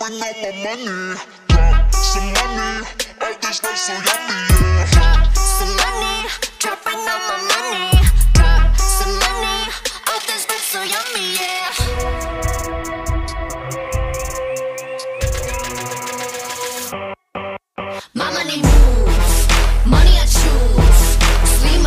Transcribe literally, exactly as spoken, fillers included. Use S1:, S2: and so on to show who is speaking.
S1: dropping all my money. Drop some money, all this stuff so yummy, yeah.
S2: Drop some money, dropping all my money. Drop some money, all this stuff so yummy, yeah.